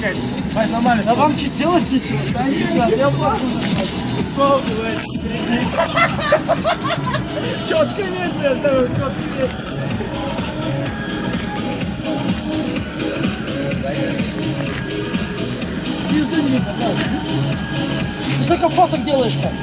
Чекай, давай нормально. Да вам что делать нечего? Да нет, я плачу. Четко нет, я ставлю, четко нет. Звезды не показывай. Ты сколько фоток делаешь-то?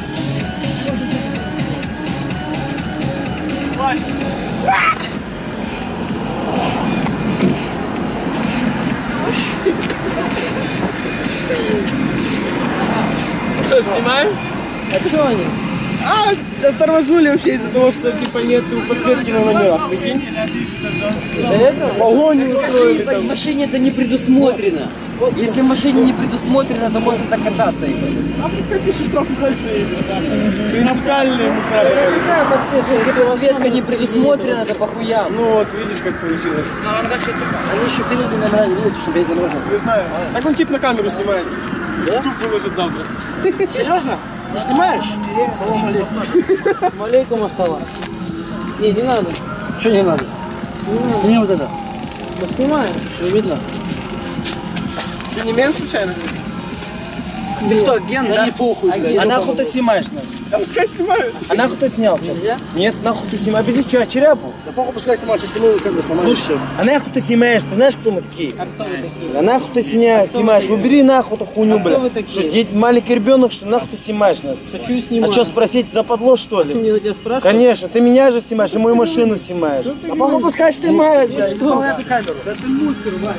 Что, снимаем? А что они? Тормознули вообще из-за того, что типа нет подсветки на номерах, прикинь? Из-за этого? Погоню устроили В там. машине это не предусмотрено. Если в машине не предусмотрено, то можно так кататься. А пускай пишут штраф большие. Принципиальные мусора. Какая подсветка? Если подсветка не предусмотрена, то похуя. Ну вот, видишь, как получилось. Они еще передние номера не видят, что передние можно. Не знаю. Так он тип на камеру снимает. Да? Туп выложит завтра. Серьезно? Ты снимаешь? Салам алейкум. Алейкум ассалам. Не надо. Что не надо? Сними вот это. Ну снимаем, все видно. Ты не мент случайно? Ты кто, агент, да? не похуй, блядь. А нахуй ты снимаешь нас? Да пускай снимают. А нахуй ты снял? Нельзя? Нет, нахуй ты снимаешь. Без ничего, черяпу. Да похуй, пускай снимаешь, если мы как бы снимаем. Слушай, а нахуй ты снимаешь? Ты знаешь, кто мы такие? А кто вы такие? А нахуй ты снимаешь? Убери нахуй эту хуйню, кто вы блядь. такие? Что, маленький ребенок, что нахуй ты снимаешь нас? Хочу снимать. А что, спросить, западло, что Что ли? мне за тебя спрашивать? Конечно, ты меня же снимаешь, и мою машину снимаешь. А похуй пускай снимают, блядь. Что? камеру. Да ты мустер, Вася.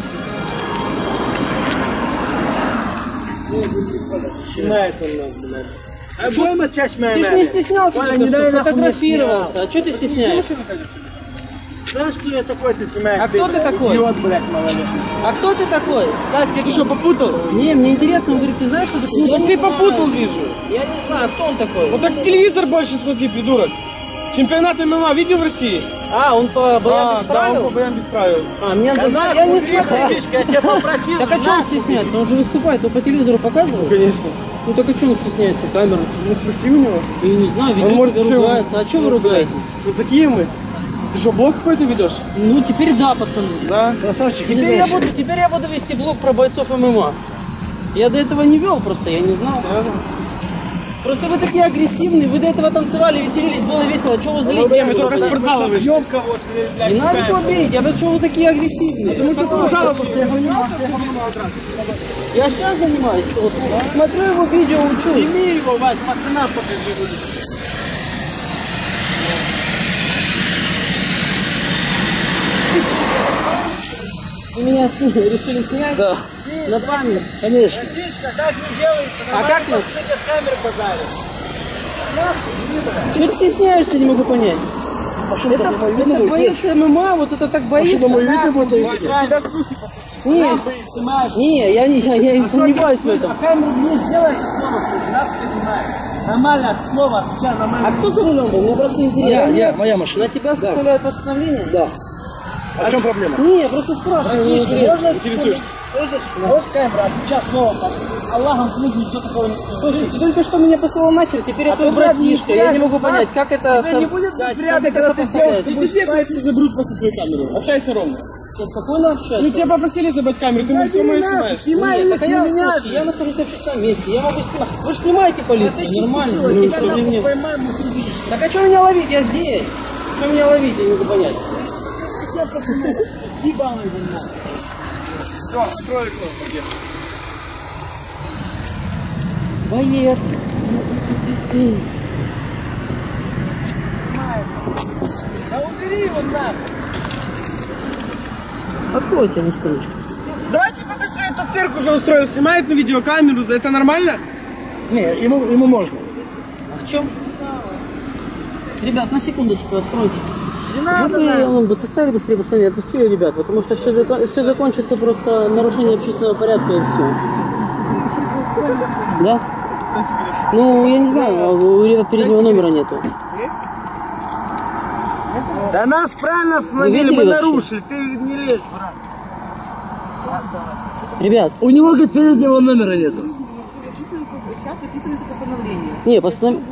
Снимает он нас, блядь. А будем отчасть моя. Ты ж не стеснялся, Валя, только не что дай нахуй фотографировался. А что ты стесняешься? Знаешь, кто я такой, ты снимаешь? А кто ты такой? Идиот, блядь, малолетний. А кто ты такой? Ты что, попутал? Не, мне интересно, он говорит, ты знаешь, что такое? Ну ты попутал, вижу. Я не знаю, кто он такой. Вот так телевизор больше смотри, придурок. Чемпионат ММА видел в России? А, он по боям без Да, он правил? по боям без правил. А, меня я не смотрел. Я тебя попросил. Так а что он стесняется? Он же выступает, он по телевизору показывал? Конечно. Ну так а что он стесняется? Камера. Ну спроси у него. Я не знаю, Он может ведет себя, еще- ругается. А что вы ругаетесь? Вот такие мы. Ты что, блог какой-то ведешь? Ну теперь да, пацаны. Да. Красавчик, Теперь я буду вести блог про бойцов ММА. Я до этого не вел просто, я не знал. Просто вы такие агрессивные, вы до этого танцевали, веселились, было весело. Что вы злите? Мы только с спортзала вышли. Не надо никого бить, я говорю, что вы такие агрессивные. Мы со спортзала просто. Я сейчас занимаюсь, вот, смотрю его видео, учу. Сними его, Вась, пацана покажи будет. Вы меня решили снять? Да. Над вами? Конечно. Братишка, так не делается. А как нас? Ты с камеры базаришь. Что ты стесняешься, не могу понять. Это боец ММА, вот это так боится. Не, я не сомневаюсь в этом. Камеру не сделай, слово скажи, нахуй ты снимаешь. Нормально, слово, отвечай нормально. А кто за рулем был? Мне просто интересно. Моя машина. На тебя составляют постановление? Да. А в чем проблема? Не, я просто спрашиваю. мне Братишка, интересно. можно секунду? Слышишь? Вот камера, отвечай слово. Аллахом клянусь, ничего такого не скажу. Слушай, ты только что меня послал нахер, теперь я твой братишка. Я не могу понять, как это... Тебя не будет приятно, когда ты сделаешь, ты тебе, блядь, заберут просто твою камеру. Общайся ровно. Я спокойно общаюсь. Ну тебя попросили забрать камеру, ты все мои снимаешь. Нет, так а я, слушай, я нахожусь в общественном месте, я могу снимать. Вы же снимаете полицию, нормально. Ну, что мне? Так а что меня ловить? Я здесь. Что меня ловить, я не могу понять. Все, закрой окно, поехали. Боец. Да убери его нахуй. Откройте, не скручу. Давайте побыстрее этот цирк уже устроил, снимает на видеокамеру, это нормально? Не, ему можно. А в чем? Ребят, на секундочку откройте. Не Вы бы составили быстрее постановление, отпустили ребят, потому что все закончится просто нарушение общественного порядка и все. Да? Ну, я не знаю, у ребят переднего номера нету. Да нас правильно остановили, видели мы вообще? нарушили, ты не лезь, брат. Ребят, У него, говорит, переднего номера нету. Сейчас выписывается постановление. не, постановление...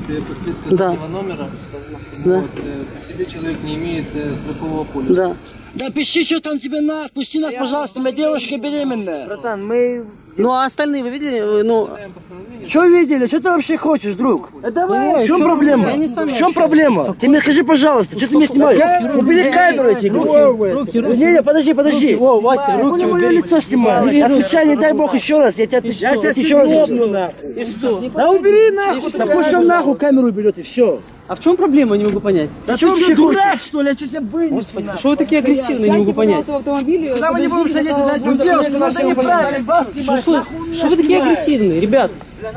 Да. Номера, Да. вот, по себе человек не имеет страхового полиса. Да. Да пиши, что там тебе надо. Пусти нас, пожалуйста, моя девушка беременная. Братан, мы... Ну а остальные вы видели? Ну, Что видели? Что ты вообще хочешь, друг? давай. В чем проблема? Я не с вами В чем проблема? Ты мне скажи, пожалуйста, что ты меня снимаешь? Убери камеру эти. Руки. Не, подожди. О, Вася, руки Ты мое убери. лицо снимаешь. Отвечай, не дай бог еще раз. Я тебя еще раз нахуй. И что? Да убери нахуй. Да пусть он нахуй камеру берет и все. А в чем проблема, я не могу понять? Да ты вообще дурак, что ли? Я тебя вынесу. Господи, что вы такие агрессивные, не могу понять. Пожалуйста, в автомобиле. Когда мы не будем садиться, дайте девушку нашу не правильно. Что вы такие агрессивные, ребят?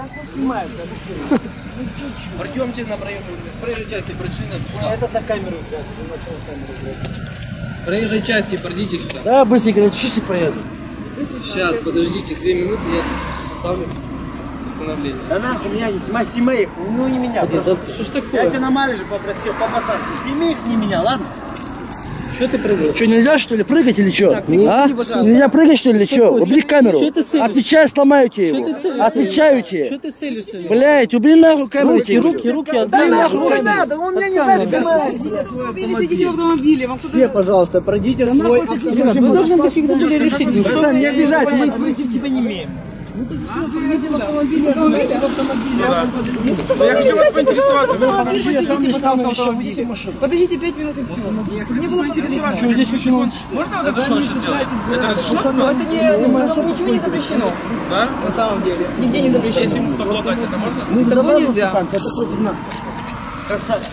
Пройдемте на проезжей части, причина спора. Это на камеру, блядь, уже начал камеру, блядь. С проезжей части пройдите сюда. Да, быстренько, напишите, поеду. Сейчас, подождите, 2 минуты, я составлю постановление. Да нахуй меня не снимай их, ну не меня, прошу. Что ж Я такое? тебя на малеже попросил, по-пацански, сними их, не меня, ладно? Что ты прыгаешь? Что, нельзя, что ли, прыгать или что? прекратите, пожалуйста. Нельзя прыгать, что ли, или что? Убери камеру. Что ты целишься? Отвечай, сломаю тебе Что ты его. целишься? Отвечаю Что тебе. ты целишься? Блядь, убери нахуй камеру Руки, тебе. руки, отдай нахуй, руки. надо, он меня не знает Или сидите в автомобиле, вам кто-то... Пожалуйста, пройдите свой автомобиль. Ребят, вы должны быть всегда решить, ну что вы Не обижайся, мы против тебя не имеем. Я хочу вас поинтересоваться. Подождите 5 минут и все. Не было подозрения. Что, здесь очень много? Можно вот это шоу сейчас сделать? Это разрешено? Но это ничего не запрещено. Да? На самом деле. Нигде не запрещено. Если ему в табло дать, это можно? Мы Того нельзя. это против нас пошел. Красавец.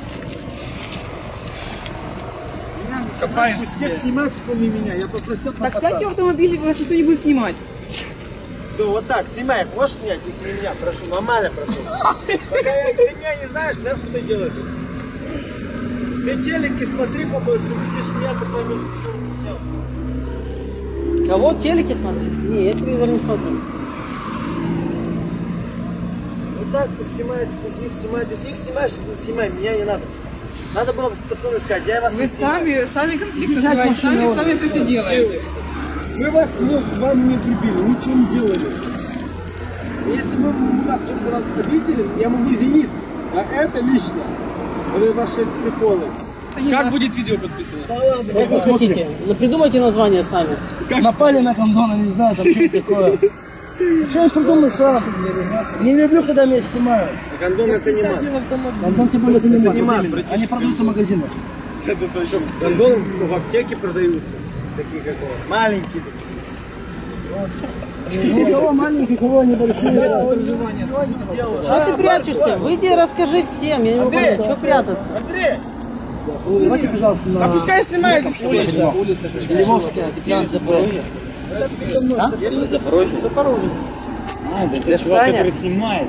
Копаешь себе. Снимать, кроме меня, я попросил Так сядьте в автомобиле, вас никто не будет снимать. Все, вот так, снимай их, можешь снять? Не меня, прошу, нормально прошу. Пока ты меня не знаешь, да, что ты делаешь? Ты телеки смотри побольше, увидишь меня, ты поймешь, что ты снял. Кого? Телеки смотреть? Не, я телевизор не смотрю. Вот так пусть снимает, пусть их снимает. Если их снимаешь, снимай, меня не надо. Надо было пацаны сказать, я вас Вы не снимаю. сами конфликт снимаете, сами это все делаете. Мы вас, вам не прибили, ничего не делали. Если мы вас чем-то раз обидели, я могу извиниться. А это лично. Это ваши приколы. Как будет видео подписано? Да ладно, Как вы хотите? Ну, придумайте название сами. напали на кондона, не знаю, там что такое. Что я придумал сам? Не люблю, когда меня снимают. Кондон это не мат. Кондон тем более это не мат. Они продаются в магазинах. Это точно. Кондоны в аптеке продаются. Такие как он. Маленькие. У кого маленькие, у кого небольшие. Что ты прячешься? Выйди и расскажи всем, я не могу понять, что прятаться? Андрей! Давайте, пожалуйста, на... Пускай снимает. Львовская, 15 Запорожье. Запорожье. Это чувак, который снимает.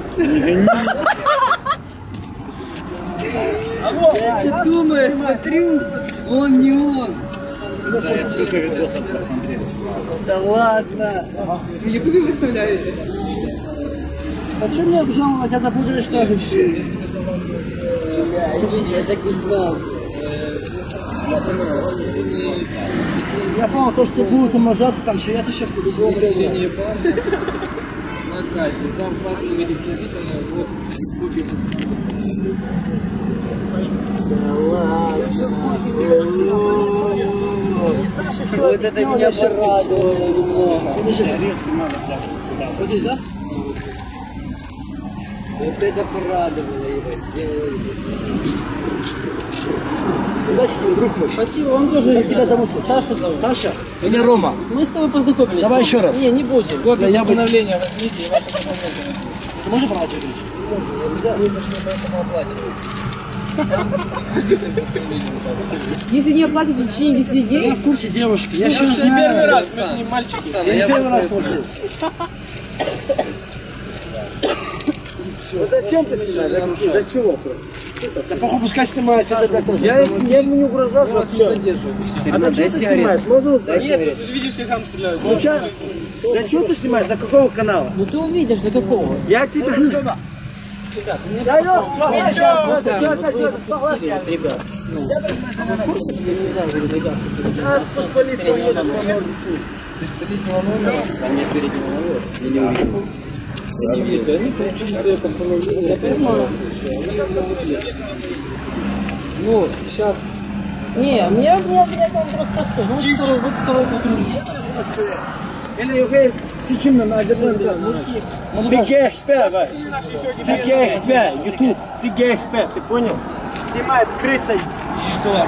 Я думаю, смотрю, он не он. Да, я столько видосов посмотрел. Да ладно. В ютубе выставляете. Зачем мне обжаловать? Это будет что все. Я так не знал. Я понял, то, что будет умножаться, там все это сейчас по-другому. На кассе, сам паспорт реквизитами, вот, купим. Вот это меня порадовало немного. Да? Вот это порадовало его. Удачи тебе, друг мой. Спасибо, вам тоже. Как тебя зовут? Саша зовут. Саша? Меня Рома. Мы с тобой познакомились. Давай еще раз. Не, не будем. Копию постановления возьмите и ваши документы. Ты можешь брать ключ? Вы должны поэтому оплачивать. Если не оплатите в течение 10 дней, Я в курсе девушки. Я еще Не первый знаю. раз, мы с ним мальчики. Оксана, Я я первый раз поясню. слушаю. Зачем ты снимаешь? Для чего просто? Да похуй, пускай снимает. Я ему не угрожал вообще. А для чего ты снимаешь? Можно узнать? Нет, ты же видишь, я сам стреляю. Ну сейчас, для чего ты снимаешь? Для какого канала? Ну ты увидишь, до какого. Я тебя... Ребят, ну, вы в курсе, что нельзя выдвигаться без переднего номера? Без переднего номера? А нет переднего номера? Я не увидел. Не видите, они получили свое постановление. Я понимаю. Ну, сейчас Не, мне вопрос простой. Вот второй патруль есть? Или уже сейчас на Азербайджан. Ты ГХП, Вась. Ты ГХП, YouTube. Ты ГХП, ты понял? Снимает крыса. Что?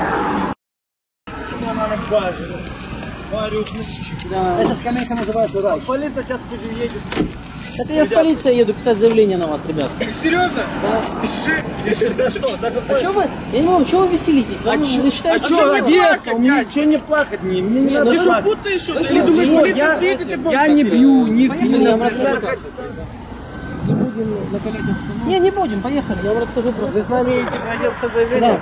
Да. Эта скамейка называется рай. Полиция сейчас уедет. Это я с полицией еду писать заявление на вас, ребят. Серьезно? Да. Пиши. За что? За А какой? что вы? Я не могу, чего вы веселитесь? Вы считаете, что, Одесса? Мне что не плакать? Мне не надо ну плакать. Путаешь, что Вы ты думаешь, что, полиция стоит, и ты Я не бью, не Поехали, бью. я вам расскажу как. Не будем накалять обстановку. Не будем, поехали, я вам расскажу про. Вы с нами едете проделать заявление?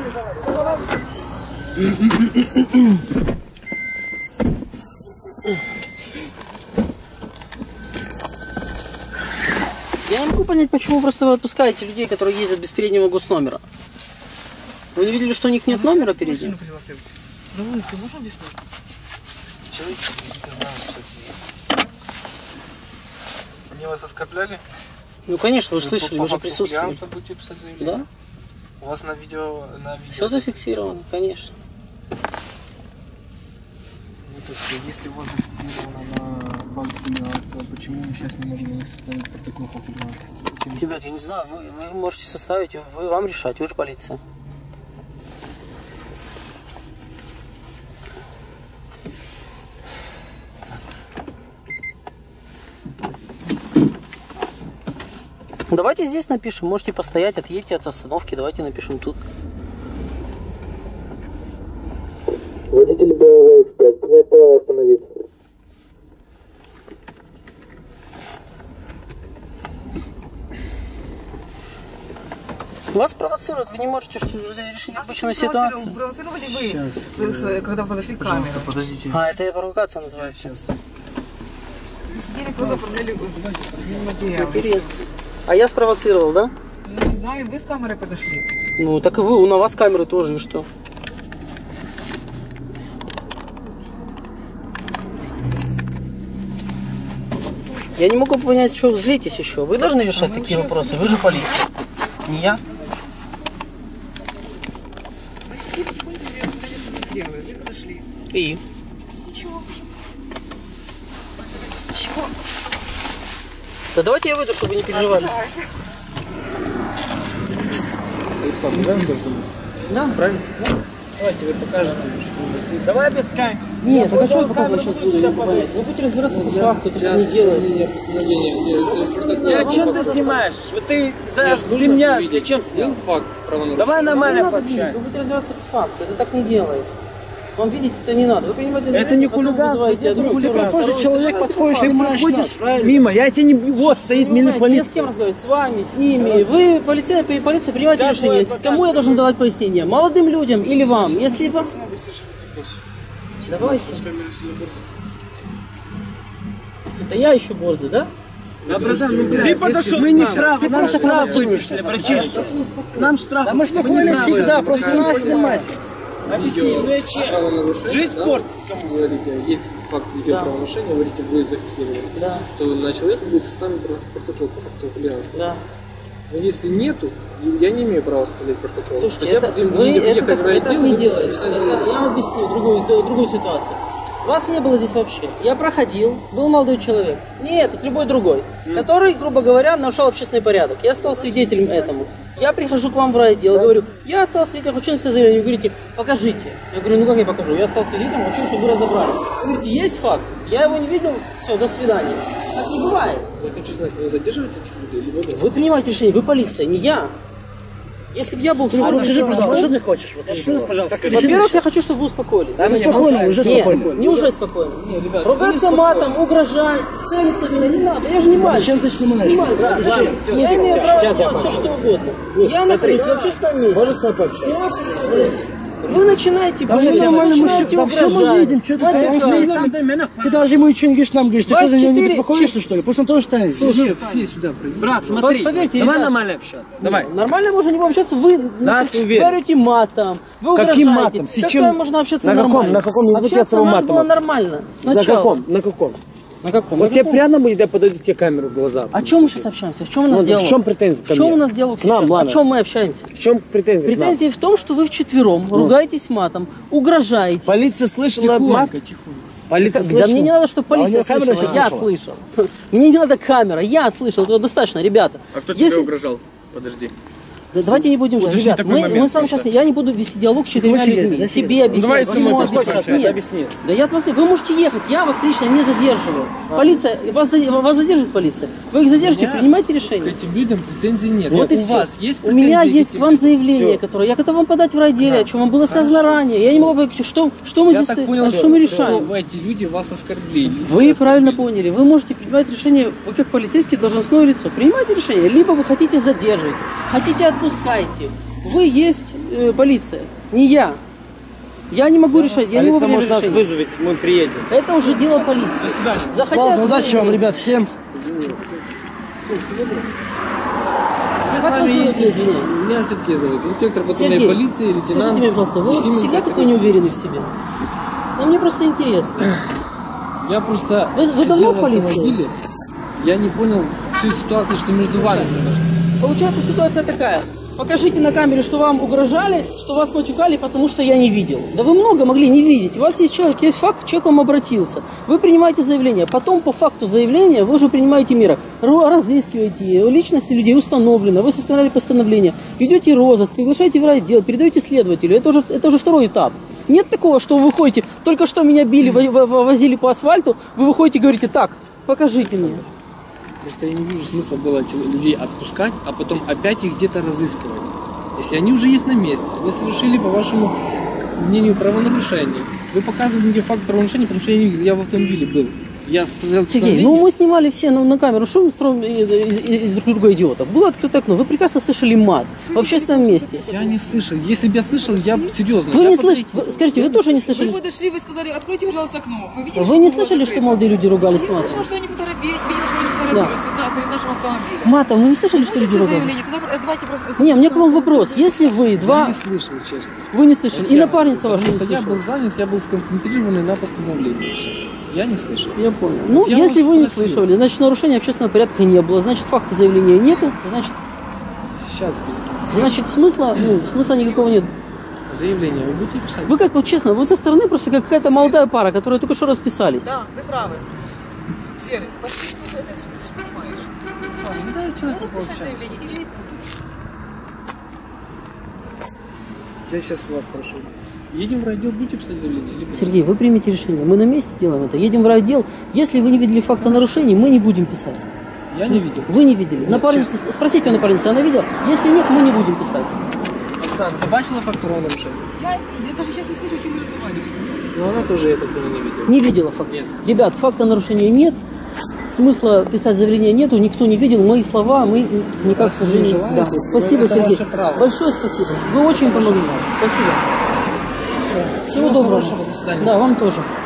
Я не могу понять, почему просто вы отпускаете людей, которые ездят без переднего госномера. Вы не видели, что у них нет номера переднего? На улице можно объяснить? Человек, не знаю, кстати. Они вас оскорбляли? Ну конечно, вы же По слышали, вы же факту присутствовали. хулиганства будете писать заявление? Да? У вас на видео... Все зафиксировано, конечно. Ну, то есть, если у вас зафиксировано на факт хулиганства, почему мы сейчас не можем составить протокол по хулиганству? Почему? Ребят, я не знаю, вы можете составить, вам решать, вы же полиция. Давайте здесь напишем, можете постоять, отъедьте от остановки, давайте напишем тут. Водитель БМВ X5, принять право остановиться. Вас провоцируют, вы не можете решить обычную ситуацию. Провоцировали вы, когда подошли к камере. Подождите. А, это провокация называется. Сейчас. Вы сидели, просто оформляли материал. Интересно. А я спровоцировал, да? Я не знаю, вы с камерой подошли. Ну, так и вы, на вас камеры тоже, и что? Я не могу понять, что вы злитесь еще. Вы должны решать такие вопросы, вы же полиция. Не я. Вы сидели в пункте материалы, вы подошли. И? Ничего. Чего? Да давайте я выйду, чтобы вы не переживали. Александр, правильно вас зовут? Да? Правильно? Давайте вы покажете, что у вас есть. Давай без камеры. Нет, так а что я показывать сейчас буду? Я не понять. Вы будете разбираться по факту, это что не делается. Я чем ты снимаешь? Вот ты меня зачем снял? Факт правонарушения. Давай Не нормально надо видеть, пообщаемся. вы будете разбираться по факту, это так не делается. Вам видеть это не надо. Вы понимаете, Это не хулиганство, это прохожий человек подходит, ты проходишь мимо, я тебе не... Вот стоит мимо Я с полиция. кем разговаривать? С вами, с ними. Вы, полиция принимаете решение. Кому я должен давать пояснения? Молодым людям или вам? Если вам... Давайте. Это я еще борзый, да? Ты подошел, мы не штраф, ты просто штраф выпишешь, братишка. Нам штраф. Мы спокойно всегда, просто нас снимать. Объясни, ну я че? Правонарушение. Жизнь портить кому? Говорите, есть факт видеоправонарушения, говорите, будет зафиксировано. Да. То на человека будет составлен протокол по факту хулиганства. Да. Но если нету, я не имею права составлять протокол. Слушайте, Хотя это, бы вы ехать это, в так, райотдел, это не вы делаете. написать Это, заявление. я вам объясню другую ситуацию. Вас не было здесь вообще. Я проходил, был молодой человек. Не этот, любой другой. Который, грубо говоря, нарушал общественный порядок. Я стал свидетелем этому. Я прихожу к вам в райотдел, говорю, я стал свидетелем, хочу написать заявление. Вы говорите, покажите. Я говорю, ну как я покажу? Я стал свидетелем, хочу, чтобы вы разобрали. Вы говорите, есть факт? Я его не видел, все, до свидания. Так не бывает. Я хочу знать, вы задерживаете этих людей, либо да? Вы принимаете решение, вы полиция, не я. Если бы я был Скажи, форме, пожалуйста, что ты хочешь? Вот скажи, пожалуйста. во-первых, я хочу, чтобы вы успокоились. Да, мы спокойно, уже Нет, спокойно. не уже спокойно. Ругаться матом, угрожать, целиться в меня не надо. Я же не мальчик. Зачем ты снимаешь? Не мальчик. Я имею право снимать все, что угодно. Я нахожусь в общественном месте. Можешь с тобой пообщаться? Снимаю все, что угодно. Вы начинаете Да мы блядь, нормально, начинаете да все мы угрожать. видим, что ты матюкать. Ты даже ему ничего не говоришь, нам говоришь, ты что, за него не 24 беспокоишься, что ли? Пусть он тоже станет. Все сюда пройдут. Брат, смотри, Поверьте, давай ребят. нормально общаться. Давай. Нормально можно не пообщаться, вы значит, уверен. говорите матом, вы Каким угрожаете. матом? Как С с чем? вами можно общаться На каком- нормально? на каком языке Общаться с его надо матом? было нормально. За Сначала. каком? На каком? На каком? Вот На тебе каком? приятно будет, я подойду тебе камеру в глаза. О чем мы сейчас общаемся? В чем у нас Ну, диалог? в чем претензии ко В чем мне? у нас диалог К нам, сейчас? ладно. О чем мы общаемся? В чем претензии? к нам? Претензии в том, что вы вчетвером ругаетесь матом, угрожаете. Полиция слышала мат? Полиция Да слышала? мне не надо, чтобы А у полиция него камера слышала. сейчас Я слышала? слышал. Мне не надо камера, я слышал. Этого достаточно, ребята. А кто Если- тебе угрожал? Подожди. Да, давайте не будем ждать. Уточни Ребят, такой мы момент сам просто. сейчас, я не буду вести диалог с четырьмя людьми. Тебе объяснять. давай со мной ему просто объяснять. пообщаемся, Нет. объясни. Да я от вас, вы можете ехать, я вас лично не задерживаю. Полиция, вас задержит полиция. Вы их задержите, принимайте К решение. этим людям претензий нет. Вот и у все. вас есть У меня претензии есть к этим вам людям? заявление, которое я готов вам подать в райделе, о чем вам было сказано ранее. Я не могу понять, что мы Я здесь, так понял, что мы что решаем. эти люди вас оскорбили. Вы правильно поняли. Вы можете принимать решение, вы как полицейский должностное лицо. Принимайте решение. Либо вы хотите задерживать, хотите отпускайте. Вы есть полиция, не я. Я не могу решать, я не могу Полиция принять может нас решение. вызвать, мы приедем. Это уже дело полиции. Захотят, Ладно, удачи вам, ребят, всем. Как вас зовут, я извиняюсь? Меня Сергей зовут. Инспектор патрульной Сергей, полиции, лейтенант. скажите мне, пожалуйста, вы вот Ефимов всегда Петр. такой неуверенный в себе? Ну, мне просто интересно. Я просто Вы сидел давно в в полиции? автомобиле, я не понял всю ситуацию, что между вами произошло. Получается ситуация такая. Покажите на камере, что вам угрожали, что вас матюкали, потому что я не видел. Да вы много могли не видеть. У вас есть человек, есть факт, человек к вам обратился. Вы принимаете заявление. Потом по факту заявления вы уже принимаете меры. Разыскиваете личности людей, установлено. Вы составляли постановление. Ведете розыск, приглашаете в райотдел, передаете следователю. Это уже второй этап. Нет такого, что вы выходите, только что меня били, возили по асфальту, вы выходите и говорите, так, покажите мне. Просто я не вижу смысла было людей отпускать, а потом опять их где-то разыскивать. Если они уже есть на месте, вы совершили, по вашему мнению, правонарушение. Вы показываете мне факт правонарушения, потому что я не видел, я в автомобиле был. Я стоял в Сергей, постановлении. ну мы снимали все на камеру, что мы строим из друг друга идиотов? Было открытое окно, вы прекрасно слышали мат в общественном месте. Я не слышал. Если бы я слышал, я бы серьезно. Вы я не бы слышали, ответил. скажите, вы тоже не Вы слышали? подошли, вы сказали, откройте, пожалуйста, окно. Вы, видели, Вы что не было слышали, что закрыто? молодые люди ругались Я матом? слышала, что они фотографировались, да, перед нашим автомобилем. Матом, вы не слышали, что люди Будете ругались? заявление, тогда давайте просто... Не, мне к вам вопрос. Если вы Я два... не слышал, честно. Вы не слышали, и Я- напарница ваша не Потому что я слышала. был занят, я был сконцентрированный на постановлении. Всё. Я не слышал. Я понял. Ну, Я если вас вы не спросил. слышали, значит нарушения общественного порядка не было, значит факта заявления нету, Сейчас значит смысла никакого нет. заявление вы будете писать? Вы как, вот честно, вы со стороны просто как какая-то молодая пара, которая только что расписались. Да, вы правы. Серый, пошли, это ты же понимаешь. Будут писать заявление или не будут? Я сейчас у вас прошу. Едем в райотдел, будете писать заявление? Или будете? Сергей, вы примите решение. Мы на месте делаем это. Едем в райотдел. Если вы не видели факта нарушений, мы не будем писать. Я не видел. Вы не видели. Напарница, спросите у напарницы, она видела? Если нет, мы не будем писать. Оксана, ты бачила факт правонарушения? Я даже сейчас не слышу, о чем вы разговариваете. Ну она тоже, я так понял, не видела. Не видела факта. Нет. Ребят, факта нарушения нет. Смысла писать заявление нету, никто не видел. Мои слова мы никак, к сожалению... желаете, Да. Спасибо, это Сергей. ваше право. Большое спасибо. Вы очень помогли. Спасибо. Всего доброго. Хорошего, до свидания. Да, вам тоже.